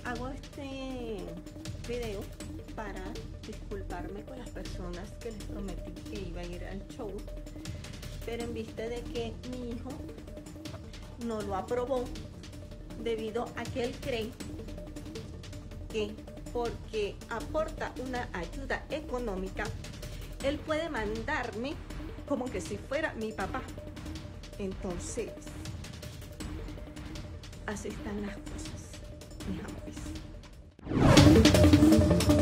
Hago este video para disculparme con las personas que les prometí que iba a ir al show, pero en vista de que mi hijo no lo aprobó debido a que él cree que porque aporta una ayuda económica, él puede mandarme como que si fuera mi papá. Entonces, así están las cosas, mis amores.